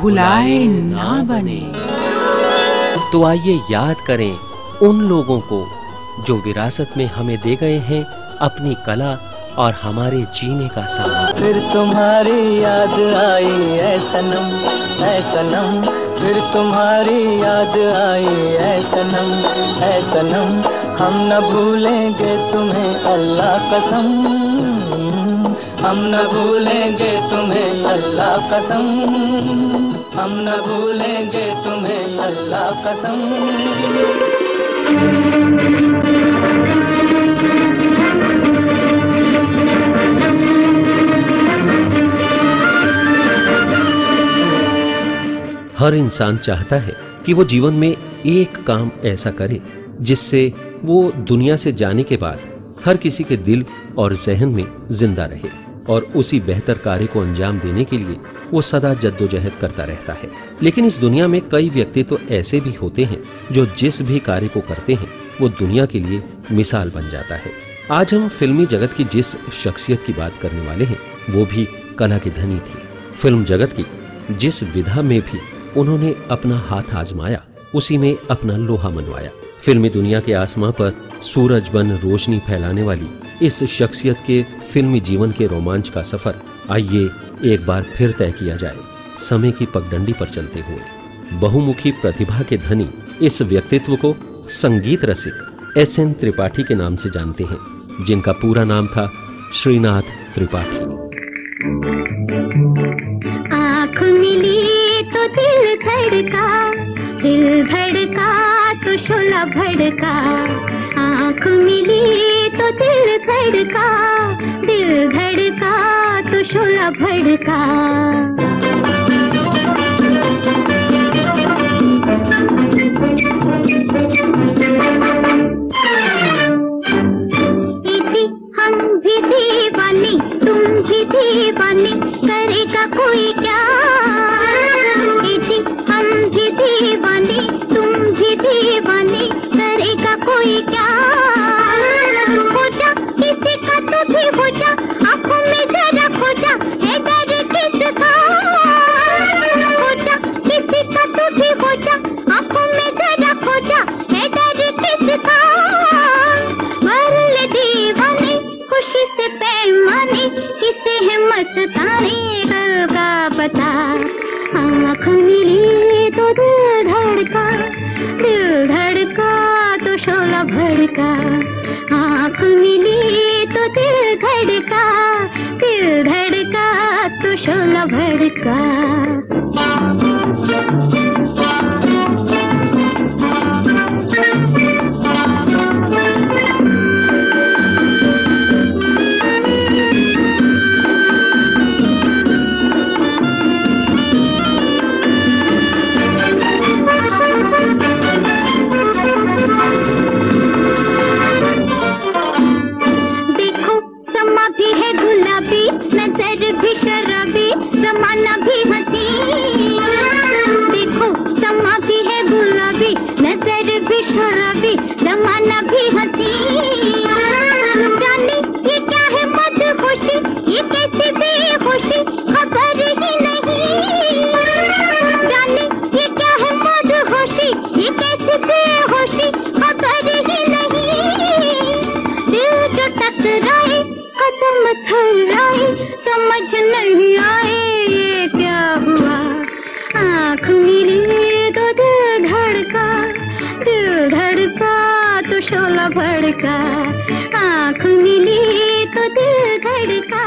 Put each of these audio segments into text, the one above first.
भुलाए ना बने। तो आइए याद करें उन लोगों को जो विरासत में हमें दे गए हैं अपनी कला और हमारे जीने का सामान। फिर तुम्हारी याद आई ऐ सनम, ऐ सनम, फिर तुम्हारी याद आई ऐ सनम, ऐ सनम, हम न भूलेंगे तुम्हें अल्लाह कसम, हम न भूलेंगे तुम्हें अल्लाह कसम, हम न भूलेंगे तुम्हें अल्लाह कसम। हर इंसान चाहता है कि वो जीवन में एक काम ऐसा करे जिससे वो दुनिया से जाने के बाद हर किसी के दिल और जहन में जिंदा रहे, और उसी बेहतर कार्य को अंजाम देने के लिए वो सदा जद्दोजहद करता रहता है। लेकिन इस दुनिया में कई व्यक्ति तो ऐसे भी होते हैं जो जिस भी कार्य को करते हैं वो दुनिया के लिए मिसाल बन जाता है। आज हम फिल्मी जगत की जिस शख्सियत की बात करने वाले हैं वो भी कला की धनी थी। फिल्म जगत की जिस विधा में भी उन्होंने अपना हाथ आजमाया उसी में अपना लोहा मनवाया। फिल्मी दुनिया के आसमां पर सूरज बन रोशनी फैलाने वाली इस शख्सियत के फिल्मी जीवन के रोमांच का सफर आइए एक बार फिर तय किया जाए समय की पगडंडी पर चलते हुए। बहुमुखी प्रतिभा के धनी इस व्यक्तित्व को संगीत रसिक एस.एन. त्रिपाठी के नाम से जानते हैं, जिनका पूरा नाम था श्रीनाथ त्रिपाठी। आँख मिली तो दिल धड़का, दिल धड़का तो शोला भड़का, आँख मिली तो दिल धड़का, दिल धड़का तो शोला भड़का। हम भी दीवानी तुम भी दीवानी, करेगा कोई क्या? हम भी दीवानी तुम भी दीवानी, करेगा कोई क्या? हो जा किसी का तो भी हो जा, आँखों में जरा खो जा, है डर किसका? हो जा किसी का तो भी हो जा, आँखों में जरा खो जा, है डर किसका? भर ले दीवानी खुशी से पैमाने, किसे है मस्ताने होगा बता। आँख मिली तो दिल धड़का, दिल धड़का तो शोला भड़का, आँख मिली तो दिल धड़का, दिल धड़का तो शोला भड़का। भी है गुलाबी, नजर भी शराबी, जमाना भी हसीन। देखो समा भी है गुलाबी, नजर भी शराबी, जमाना भी हसीन। जाने ये क्या है मदहोशी, ये कैसी बेहोशी, खबर ही नहीं। जाने ये क्या है मदहोशी, ये कैसी बेहोशी, खबर ही नहीं। दिल जो टकराए कदम थर्राए, समझ नहीं आए ये क्या हुआ। आँख मिली तो दिल धड़का, दिल धड़का तो शोला भड़का, आँख मिली तो दिल धड़का,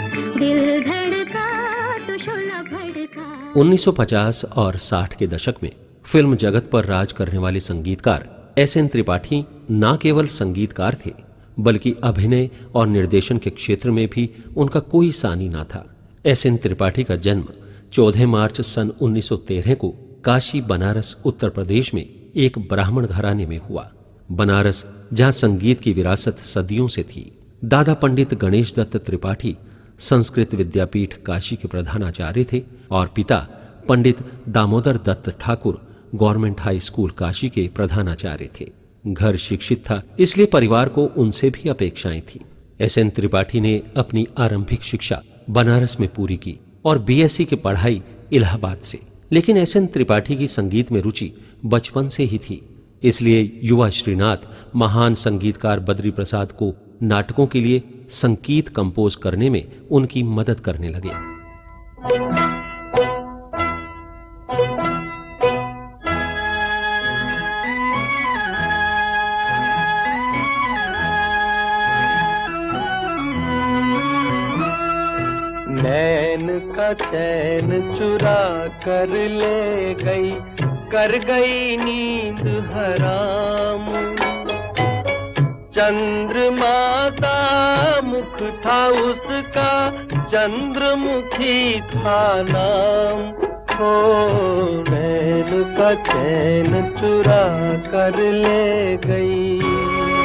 दिल धड़का तो शोला भड़का। 1950 और 60 के दशक में फिल्म जगत पर राज करने वाले संगीतकार एस.एन. त्रिपाठी न केवल संगीतकार थे बल्कि अभिनय और निर्देशन के क्षेत्र में भी उनका कोई सानी ना था। एस.एन. त्रिपाठी का जन्म 14 मार्च सन 1913 को काशी बनारस उत्तर प्रदेश में एक ब्राह्मण घराने में हुआ। बनारस जहां संगीत की विरासत सदियों से थी। दादा पंडित गणेश दत्त त्रिपाठी संस्कृत विद्यापीठ काशी के प्रधानाचार्य थे और पिता Pandit Damodar Datt Thakur government high school Kashi के प्रधानाचार्य थे। घर शिक्षित था, इसलिए परिवार को उनसे भी अपेक्षाएं थी। एस.एन. त्रिपाठी ने अपनी आरंभिक शिक्षा बनारस में पूरी की और बीएससी की पढ़ाई इलाहाबाद से, लेकिन एसएन त्रिपाठी की संगीत में रुचि बचपन से ही थी। इसलिए युवा श्रीनाथ महान संगीतकार बद्री प्रसाद को नाटकों के लिए संगीत कंपोज करने में उनकी मदद करने लगे। नैन का चैन चुरा कर ले गई, कर गई नींद हराम। चंद्रमाता मुख था उसका, चंद्रमुखी था नाम। हो नैन का चैन चुरा कर ले गई।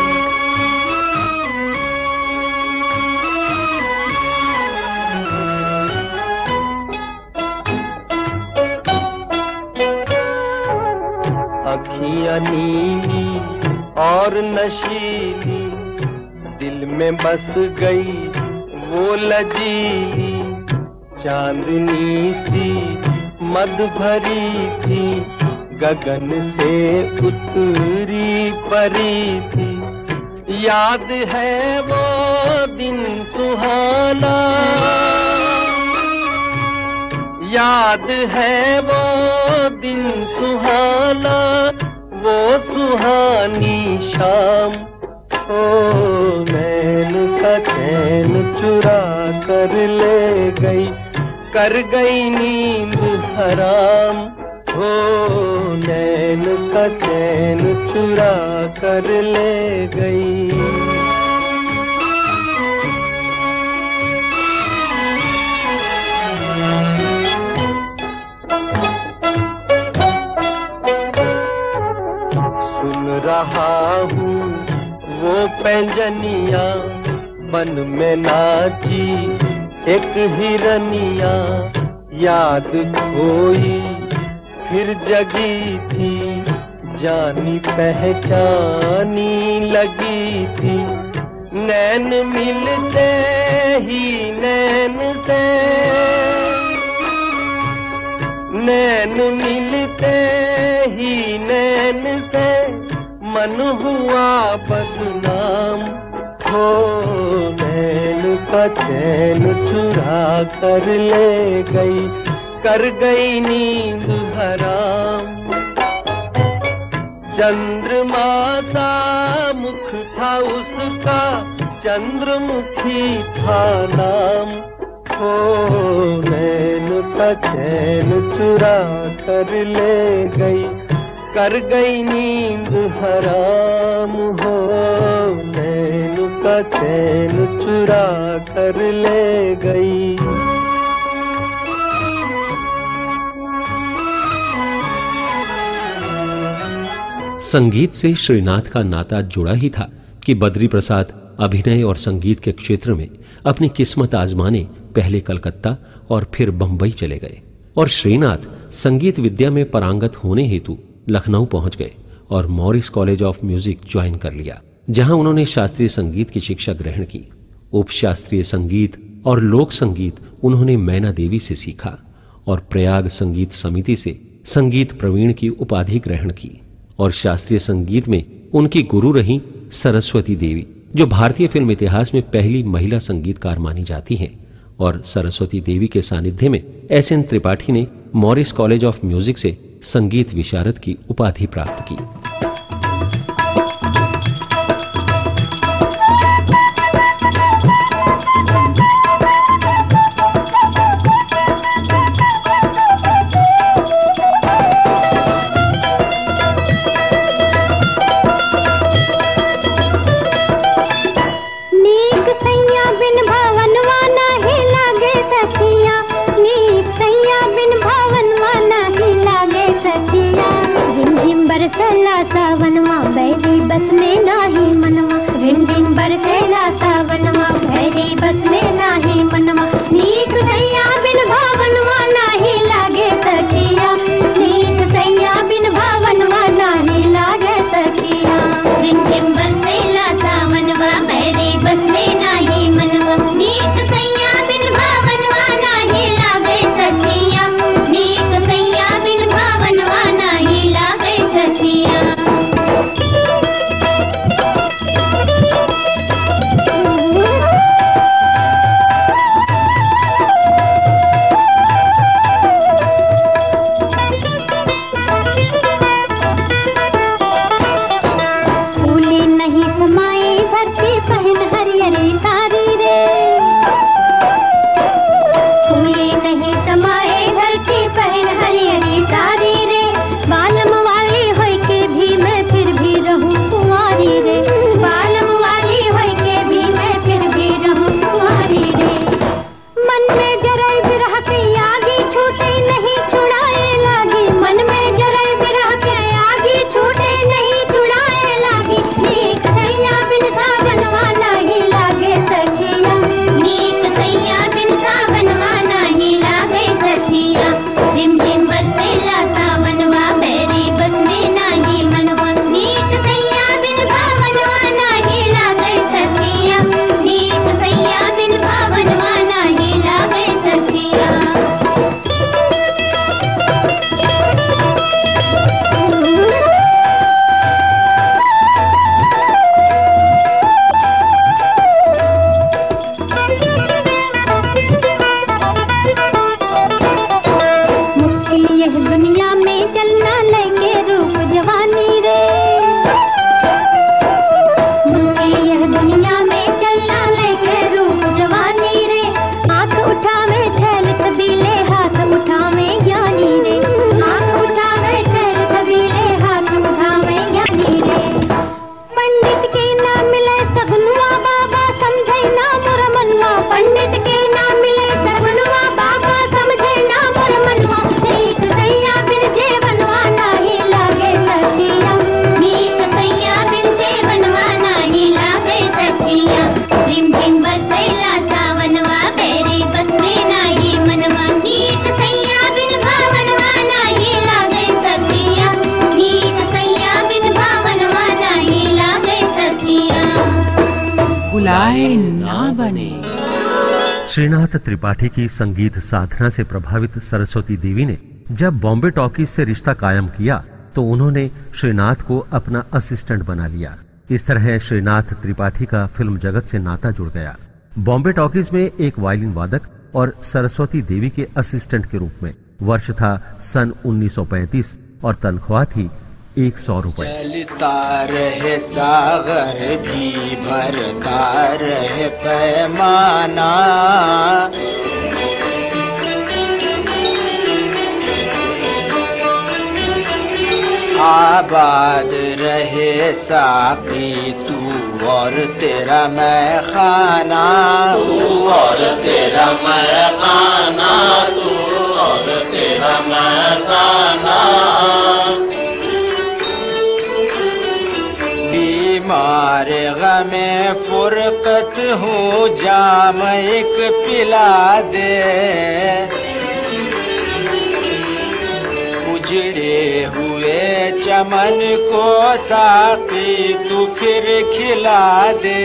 अखियाँ नीली और नशीली, दिल में बस गई वो लजीली। चांदनी सी मद भरी थी, गगन से उतरी परी थी। याद है वो दिन सुहाना, याद है वो दिन सुहाना, वो सुहानी शाम। ओ नैन का चैन चुरा कर ले गई, कर गई नींद हराम। ओ नैन का चैन चुरा कर ले गई। रहा हूँ वो पैंजनिया, बन में नाची एक हिरनिया। याद खोई फिर जगी थी, जानी पहचानी लगी थी। नैन मिलते ही नैन से, नैन मिलते ही नैन से, मन हुआ बदनाम। हो नैन का चैन चुरा कर ले गई, कर गई नींद हराम। चंद्रमाता मुख था उसका, चंद्रमुखी था नाम। हो नैन का चैन चुरा कर ले गई, कर गई नींद हराम। हो नैन का चैन चुरा कर ले गई। संगीत से श्रीनाथ का नाता जुड़ा ही था कि बद्री प्रसाद अभिनय और संगीत के क्षेत्र में अपनी किस्मत आजमाने पहले कलकत्ता और फिर बंबई चले गए और श्रीनाथ संगीत विद्या में पारंगत होने हेतु लखनऊ पहुंच गए और Marris college of music join कर लिया, जहां उन्होंने शास्त्रीय संगीत की शिक्षा ग्रहण की। उपशास्त्रीय संगीत और लोक संगीत उन्होंने मैना देवी से सीखा और प्रयाग संगीत समिति से संगीत प्रवीण की उपाधि ग्रहण की। और शास्त्रीय संगीत में उनकी गुरु रही सरस्वती देवी, जो भारतीय फिल्म इतिहास में पहली महिला संगीतकार मानी जाती हैं। और सरस्वती देवी के सानिध्य में एसएन त्रिपाठी ने मॉरिस कॉलेज ऑफ म्यूजिक से संगीत विशारद की उपाधि प्राप्त की। सला पहन हरियरी सारी रे, फूले नहीं समाए धरती पहन हरियरी सारी रे, बालम वाली होई के भी मैं फिर भी रहूं कुंवारी रे, बालम वाली होई के भी मैं फिर भी रहूं कुंवारी रे। मन में जराई बिरह के आगे छूटे नहीं छुड़ाए लागी, मन में जराई बिरह के आगे छूटे नहीं छुड़ाए लागी, नीक सैया बिन सावनवा नहीं लागे सखिया, नीक सैया बिन सावनवा नहीं लागे सखिया, रिम झिम बरसेला सावनवा मेरी बसने नाही मनवा, नीक सैया बिन सावनवा नहीं लागे सखिया, नीक सैया बिन सावनवा नहीं लागे सखिया। मुश्किल यह दुनिया में चलना लेके रूप जवानी रे, मुश्किल यह दुनिया में चलना लेके रूप जवानी रे, हाथ उठावे छैल छबीले हाथ उठावे ज्ञानी रे, हाथ उठावे छैल छबीले हाथ उठावे ज्ञानी रे। पंडित के ना मिले सगनुआ बाबा समझे ना मोर मनवा, पंडित के ना मिले सगनुआ बाबा समझे ना मोर मनवा, नीक सैया बिन जेवनवा नहीं लागे सखिया, नीक सैया बिन जेवनवा नहीं लागे सखिया, रिम झिम बरसेला सावनवा मेरी बसने नाही मनवा, नीक सैया बिन भावनवा नहीं लागे सखिया, नीक सैया बिन भावनवा नहीं लागे सखिया। बुलाए ना बने। श्रीनाथ त्रिपाठी की संगीत साधना से प्रभावित सरस्वती देवी ने जब बॉम्बे टॉकीज से रिश्ता कायम किया तो उन्होंने श्रीनाथ को अपना असिस्टेंट बना लिया। इस तरह श्रीनाथ त्रिपाठी का फिल्म जगत से नाता जुड़ गया। बॉम्बे टॉकीज में एक वायलिन वादक और सरस्वती देवी के असिस्टेंट के रूप में। वर्ष था सन 1935 और तनख्वाह थी 100 रुपए। चलता रहे सागर भी भरता रहे पैमाना, आबाद रहे साकी तू और तेरा मैं खाना, तू और तेरा मैं खाना, तू और तेरा मैं खाना। बीमार गमे फुरकत हूँ जाम एक पिला दे, उजड़े हुए चमन को साकी तू फिर खिला दे,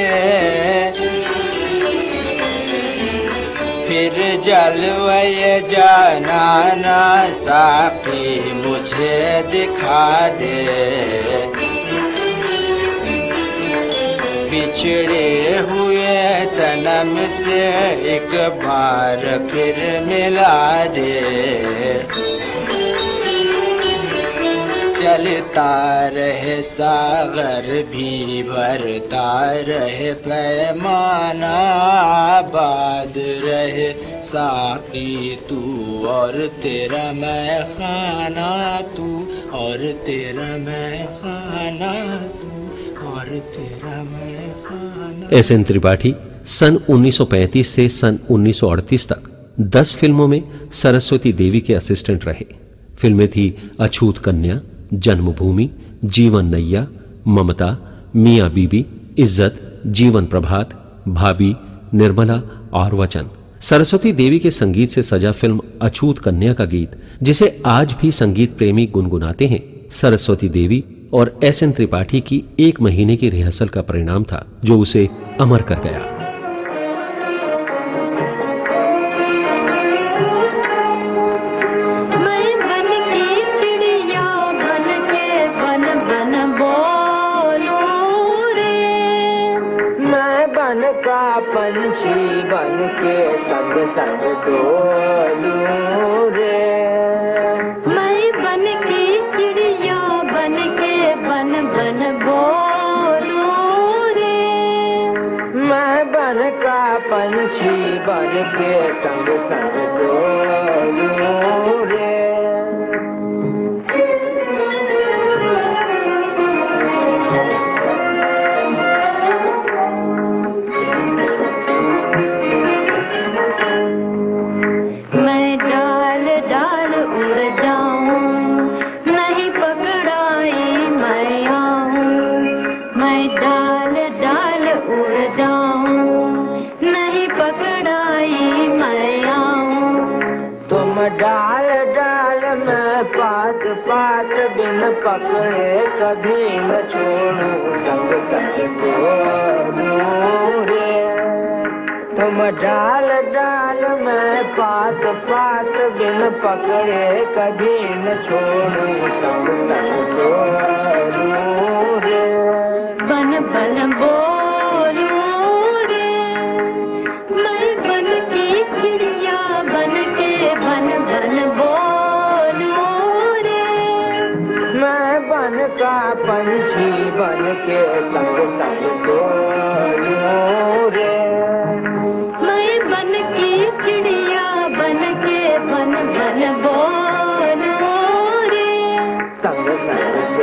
फिर जलवे जाना ना साकी मुझे दिखा दे, बिछड़े हुए सनम से एक बार फिर मिला दे। चलता रहे सागर भी भरता रहे पैमाना, आबाद रहे साकी तू और तेरा मैं खाना, तू और तेरा मैं खाना, तू और तेरा मैं खाना। एस.एन. त्रिपाठी सन 1935 से सन 1938 तक 10 फिल्मों में सरस्वती देवी के असिस्टेंट रहे। फिल्में थी अछूत कन्या, जन्मभूमि, जीवन नैया, ममता, मियां बीबी, इज्जत, जीवन प्रभात, भाभी, निर्मला और वचन। सरस्वती देवी के संगीत से सजा फिल्म अछूत कन्या का गीत, जिसे आज भी संगीत प्रेमी गुनगुनाते हैं, सरस्वती देवी और एस.एन. त्रिपाठी की 1 महीने की रिहर्सल का परिणाम था, जो उसे अमर कर गया। पंछी बन के संग संग डोलूं रे, मैं बन के चिड़िया बन के बन बन बोलूं रे, बन का पंछी बन के संग संग डोलूं रे। मैं डाल डाल उड़ जाऊं, नहीं पकड़ाई मैं आऊं। मैं डाल डाल उड़ जाऊं, नहीं पकड़ाई मैं आऊं। तुम डाल डाल मैं पात पात बिन पकड़े कभी न छोड़ूं संग संग डोलूं रे। तुम डाल डाल मैं पात पात बिन पकड़े कभी न छोड़ूं संग संग डोलूं रे। बन बन बोलूं रे, मैं बन की चिड़िया बन के बन बन बोलूं रे। मैं बन का पंछी बन के संग संग डोलूं रे। मैं बन की चिड़िया बन के बन बन बोलूं रे। संग संग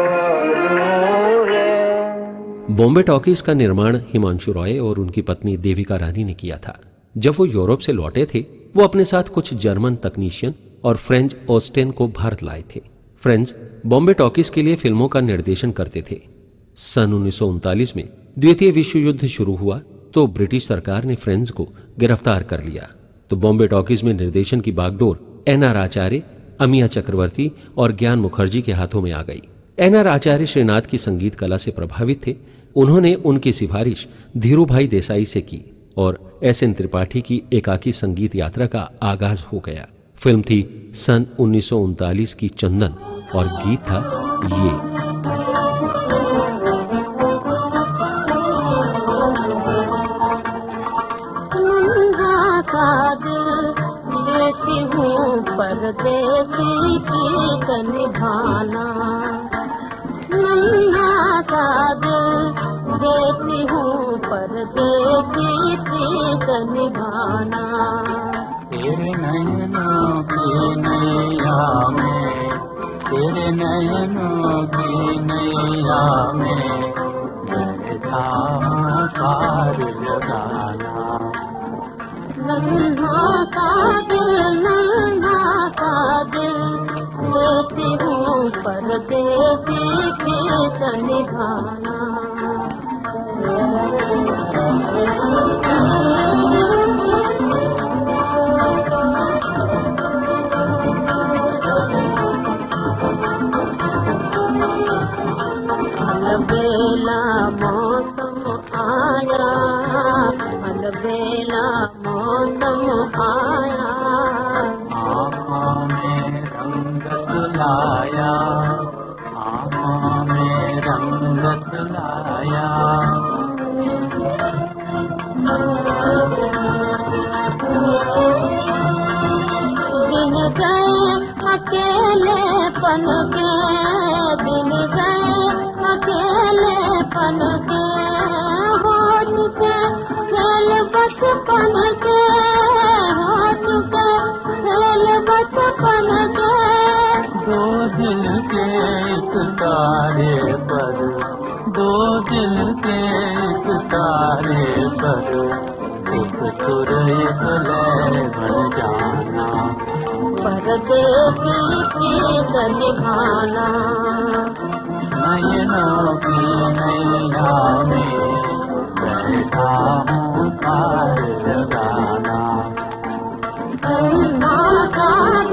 डोलूं रे। बॉम्बे टॉकीज का निर्माण हिमांशु रॉय और उनकी पत्नी देविका रानी ने किया था। जब वो यूरोप से लौटे थे, वो अपने साथ कुछ जर्मन तकनीशियन और फ्रेंच ऑस्टेन को भारत लाए थे। फ्रेंच बॉम्बे टॉकीज के लिए फिल्मों का निर्देशन करते थे। सन 1939 में द्वितीय विश्व युद्ध शुरू हुआ तो ब्रिटिश सरकार ने फ्रेंच को गिरफ्तार कर लिया, तो बॉम्बे टॉकीज में निर्देशन की बागडोर एन.आर. आचार्य, अमिया चक्रवर्ती और ज्ञान मुखर्जी के हाथों में आ गई। एन.आर. आचार्य श्रीनाथ की संगीत कला से प्रभावित थे। उन्होंने उनकी सिफारिश धीरूभाई देसाई से की और एस.एन. त्रिपाठी की एकाकी संगीत यात्रा का आगाज हो गया। फिल्म थी सन 1939 की चंदन और गीत था ये। देती हूँ परदेसी प्रीत निभाना, नैया का दिल देती हूँ परदेसी प्रीत निभाना। तेरे नयनों की नैया में, तेरे नयनों की नैया में बैठा हूँ पार लगाना। नन्हा का दिल देती हूँ परदेसी प्रीत निभाना। अलबेला मौसम आया, अलबेला मौसम आया। आँखों में रंग लाया, आँखों में रंग लाया। दिन गए अकेलेपन के, दिन गए अकेलेपन के, हो चुके खेल बचपन के, हो चुके खेल बचपन के। दो दिल के एक तारे पर, दो दिल के एक तारे पर एक सुर एक लय बन जाना। परदेसी प्रीत निभाना। नयनों की नैया में बैठा हूँ पार लगाना। नन्हा का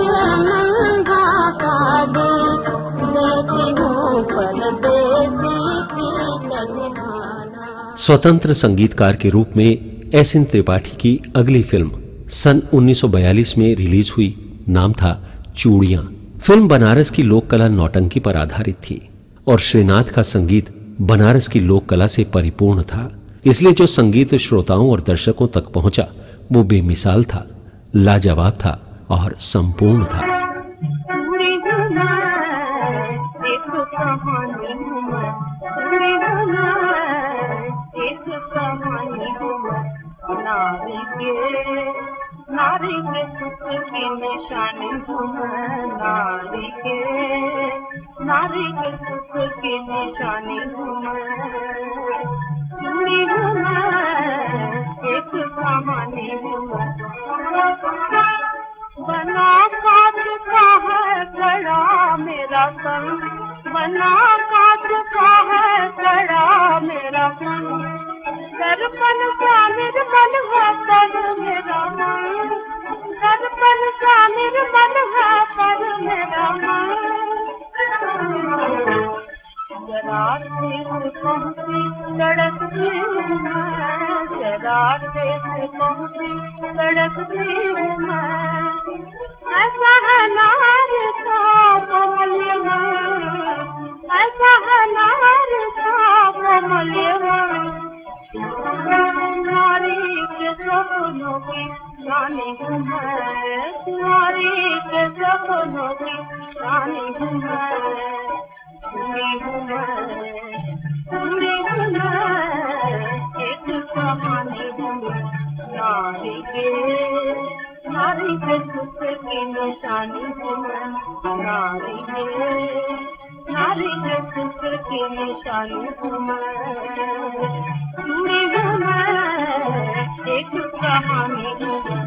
दिल देती हूँ परदेसी प्रीत निभाना। स्वतंत्र संगीतकार के रूप में एस.एन. त्रिपाठी की अगली फिल्म सन 1942 में रिलीज हुई, नाम था चूड़ियां। फिल्म बनारस की लोक कला नौटंकी पर आधारित थी और श्रीनाथ का संगीत बनारस की लोक कला से परिपूर्ण था। इसलिए जो संगीत श्रोताओं और दर्शकों तक पहुंचा वो बेमिसाल था, लाजवाब था और संपूर्ण था। एक कहानी नारी के सुख की निशानी हूँ मैं, नारी के सुख की निशानी हूँ मैं, चूड़ी हूँ मैं, एक कहानी हूँ मैं। बना कांच का है कड़ा मेरा तन, बना कांच का है कड़ा मेरा मन, दर्पण का निर्मल है पर मेरा मन, दर्पण का निर्मल है पर मेरा मन। जरा से पहुँची लड़कती हूँ मैं, जरा से पहुँची लड़कती हूँ मैं, ऐसा है नारी का कोमल मन, ऐसा है नारी का कोमल मन। नारी के सपनों की रानी हूँ मैं, नारी के सपनों की रानी हूँ मैं, चूड़ी हूँ मैं, चूड़ी हूँ मैं, एक कहानी हूँ मैं। नारी के सुख की निशानी हूँ मैं, नारी के सुख की निशानी हूँ मैं, चूड़ी हूँ मैं, एक कहानी हूँ मैं।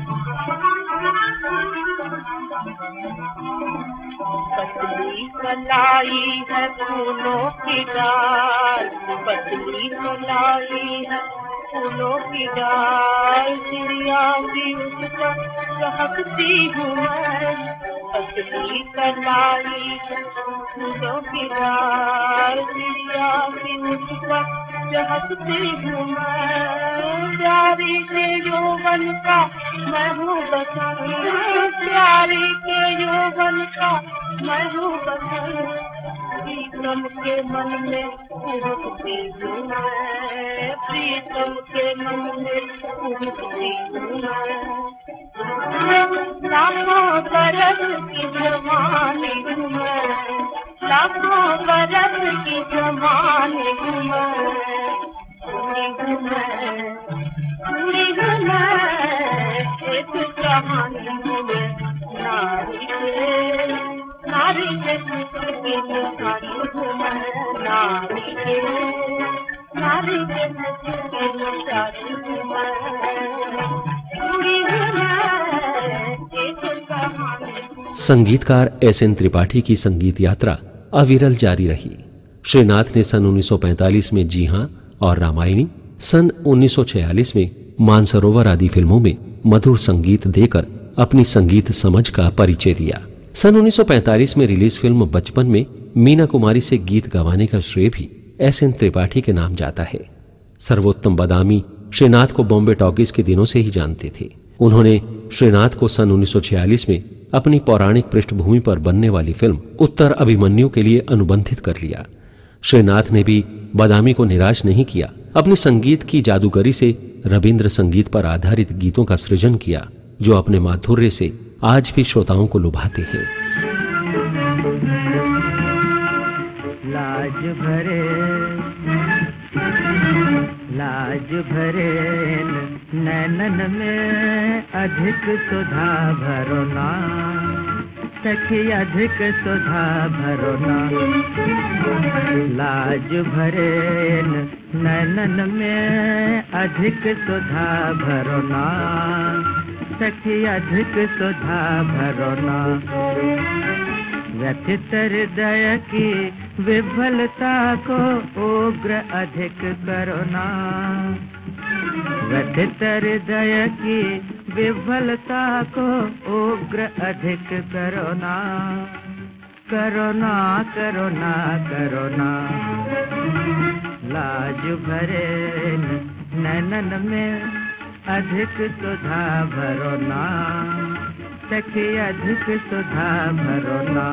पतली कलाई है फूलों की डाल, पतली कलाई है फूलों की डाल, चिड़िया भी उस पर चहकती हूँ मैं, पतली कलाई है फूलों की डाल, चिड़िया भी उस पर चहकती हूँ मैं। प्यारी के यौवन का मैं हूँ बसन, प्यारी के यौवन का मैं हूँ बसन, प्रीतम के मन में उड़ती हूँ मैं, प्रीतम के मन में उड़ती हूँ मैं। लाखों बरस की जवानी हूँ मैं, लाखों बरस की जवानी हूँ मैं, चूड़ी हूँ मैं, चूड़ी हूँ मैं, एक कहानी हूँ मैं। नारी के सुख की निशानी हूँ मैं, नारी के सुख की निशानी हूँ मैं, चूड़ी हूँ मैं, एक कहानी। संगीतकार एस.एन. त्रिपाठी की संगीत यात्रा अविरल जारी रही। श्रीनाथ ने सन 1945 में जी हां और रामायणी, सन 1946 में मानसरोवर आदि फिल्मों में मधुर संगीत देकर अपनी संगीत समझ का परिचय दिया। सन 1945 में रिलीज फिल्म बचपन में मीना कुमारी से गीत गवाने का श्रेय भी एस.एन. त्रिपाठी के नाम जाता है। सर्वोत्तम बदामी श्रीनाथ को बॉम्बे टॉकीज के दिनों से ही जानते थे। उन्होंने श्रीनाथ को सन 1946 में अपनी पौराणिक पृष्ठभूमि पर बनने वाली फिल्म उत्तर अभिमन्यु के लिए अनुबंधित कर लिया। श्रीनाथ ने भी बदामी को निराश नहीं किया, अपनी संगीत की जादूगरी से रविंद्र संगीत पर आधारित गीतों का सृजन किया, जो अपने माधुर्य से आज भी श्रोताओं को लुभाते हैं। लाज भरे नैनन में अधिक सुधा भरो ना, सखी अधिक सुधा भरो ना। लाज भरे नैनन में अधिक सुधा भरो ना, सखी अधिक सुधा भरो ना। व्यथित हृदय की विफलता को उग्र अधिक करो ना, व्यथित हृदय की विफलता को उग्र अधिक करो ना, करो ना, करो ना, करो ना। लाज भरे नैनन में अधिक सुधा भरो ना, सखी अधिक सुधा भरो ना।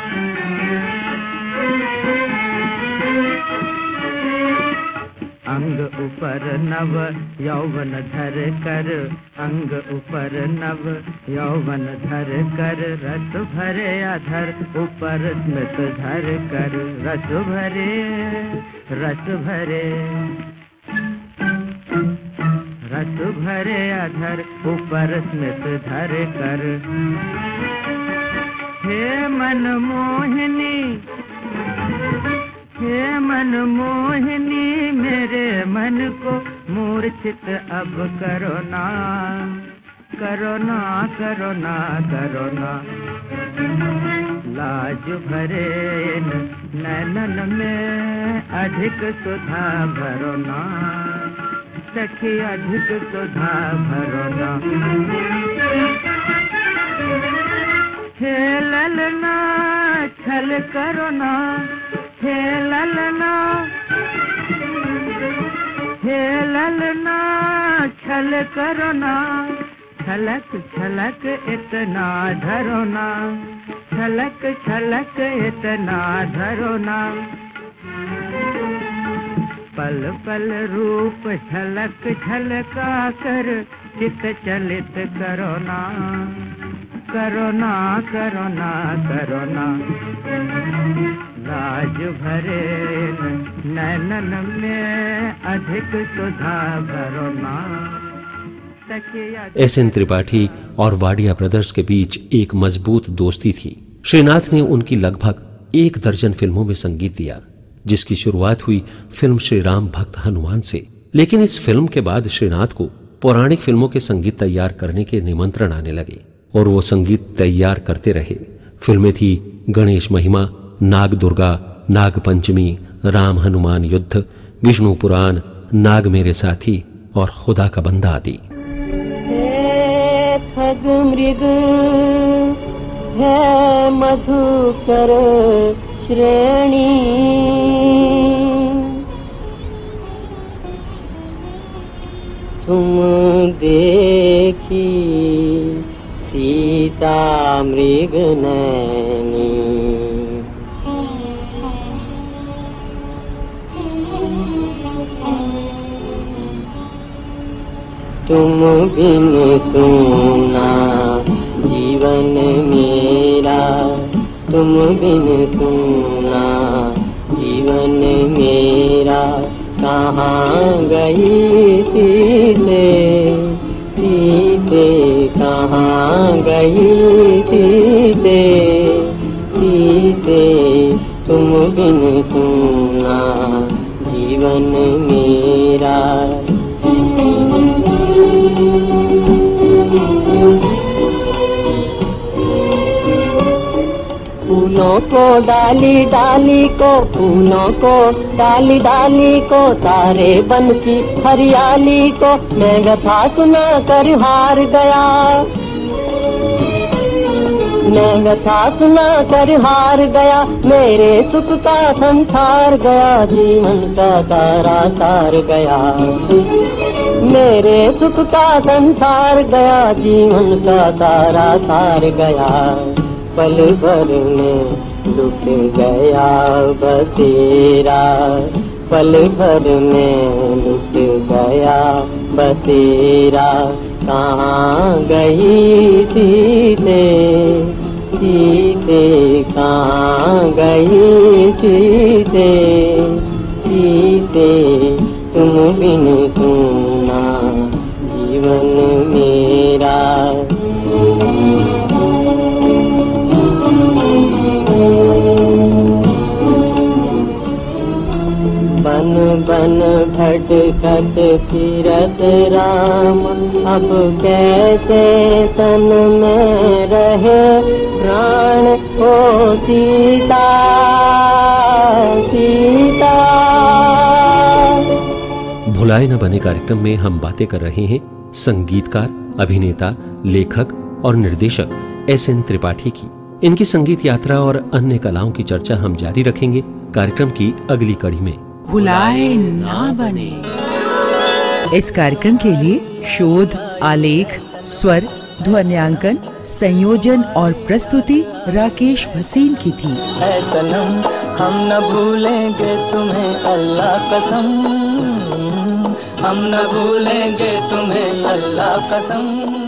अंग ऊपर नव यौवन धर कर, अंग ऊपर नव यौवन धर कर, रस भरे अधर ऊपर स्मित धर कर, रस भरे, रस भरे, रस भरे भरे अधर ऊपर स्मित धर कर। हे मन मोहिनी, हे मन मोहिनी, मेरे मन को मूर्छित अब करो ना, करो ना, करो ना, करो ना। लाज भरे नैनन में अधिक सुधा भरो ना, सखी अधिक सुधा भरो ना। हे ललना छल करो ना, हे ललना, हे ललना छल करो ना, छलक छलक इतना धरो ना, छलक छलक इतना धरो ना। पल पल रूप झलक झलका कर चित चलित करो ना, करो ना, करो ना, करो ना। लाज भरे नैनन में अधिक सुधा भरो ना। एस.एन. त्रिपाठी और वाडिया ब्रदर्स के बीच एक मजबूत दोस्ती थी। श्रीनाथ ने उनकी लगभग 1 दर्जन फिल्मों में संगीत दिया, जिसकी शुरुआत हुई फिल्म श्री राम भक्त हनुमान से। लेकिन इस फिल्म के बाद श्रीनाथ को पौराणिक फिल्मों के संगीत तैयार करने के निमंत्रण आने लगे और वो संगीत तैयार करते रहे। फिल्में थी गणेश महिमा, नाग दुर्गा, नाग पंचमी, राम हनुमान युद्ध, विष्णु पुराण, नाग मेरे साथी और खुदा का बंदा आदि। खग मृग है मधुकर श्रेणी, तुम देखी सीता मृग नैनी। तुम बिन सुना जीवन मेरा, तुम बिन सुना जीवन मेरा। कहाँ गई सीते, सीते कहाँ गई सीते, सीते तुम बिन सुना जीवन मेरा। फूलों को डाली डाली को, फूलों को डाली डाली को, सारे बन की हरियाली को मैं व्यथा सुना कर हार गया, मैं व्यथा सुना कर हार गया। मेरे सुख का संसार गया, जीवन का सारा सार गया। मेरे सुख का संसार गया, जीवन का सारा सार गया। पल भर में लुट गया बसेरा, पल भर में लुट गया बसेरा। कहाँ गई सीते, सीते कहाँ गई सीते, सीते तुम बिन सुना जीवन मेरा। बन बन भटकत फिरत राम, अब कैसे तन में रहे प्राण। ओ सीता, सीता। भुलाए न बने कार्यक्रम में हम बातें कर रहे हैं संगीतकार, अभिनेता, लेखक और निर्देशक एस.एन. त्रिपाठी की। इनकी संगीत यात्रा और अन्य कलाओं की चर्चा हम जारी रखेंगे कार्यक्रम की अगली कड़ी में। भुलाए ना बने। इस कार्यक्रम के लिए शोध, आलेख, स्वर, ध्वन्यांकन, संयोजन और प्रस्तुति राकेश भसीन की थी। ऐ सनम हम न भूलेंगे तुम्हें अल्लाह कसम, हम न भूलेंगे तुम्हें अल्लाह कसम।